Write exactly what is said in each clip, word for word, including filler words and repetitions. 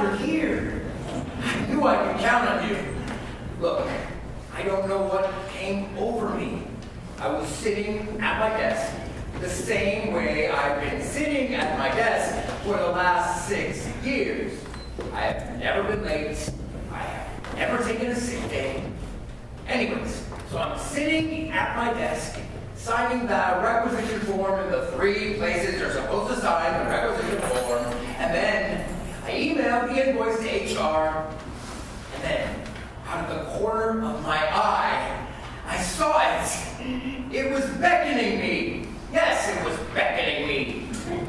you're here. I knew I could count on you. Look, I don't know what came over me. I was sitting at my desk the same way I've been sitting at my desk for the last six years. I have never been late. I have never taken a sick day. Anyways, so I'm sitting at my desk, signing the requisition form in the three places you're supposed to sign the requisition form, and then I emailed the invoice to H R, and then, out of the corner of my eye, I saw it. It was beckoning me. Yes, it was beckoning me.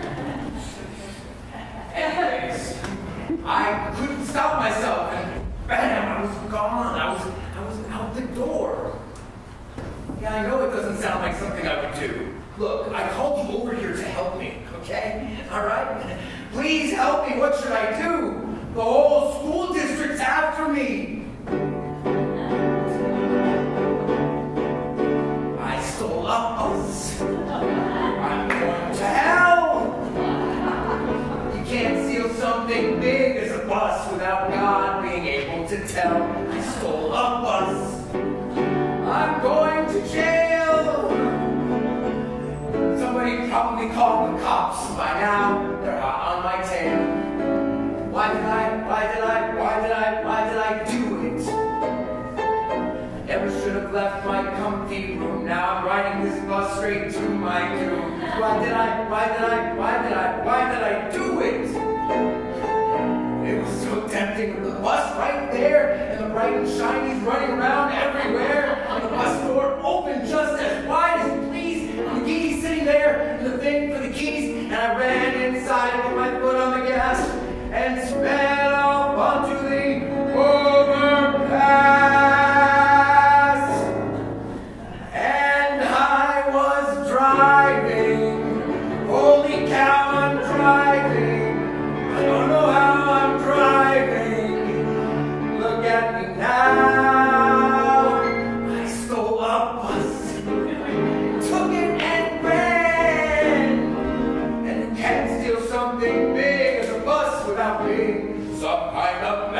Anyways, I couldn't stop myself, and bam, I was gone. I was, I was out the door. Yeah, I know it doesn't sound like something I would do. Look, I called you over here to help me, okay? All right? Please help me. What should I do? The whole school district's after me. I stole a bus. I'm going to hell. You can't steal something big as a bus without God being able to tell. I stole a bus. I'm going to jail. Somebody probably called the cops by now. They're hot on my tail. Why did I, why did I, why did I, why did I do it? Never should have left my comfy room. Now I'm riding this bus straight to my doom. Why did I, why did I, why did I, why did I do it? It was so tempting with the bus right there, and the bright and shinies running around everywhere, and the bus door open just as wide as you please, and the key sitting there, and the thing for the keys, and I ran inside and put my foot on the gas, and sped off onto the overpass. And I was driving. Holy cow, I'm driving. I don't know how I'm driving. Look at me now. I stole a bus, took it and ran. And you can't steal something big as a bus without being some kind of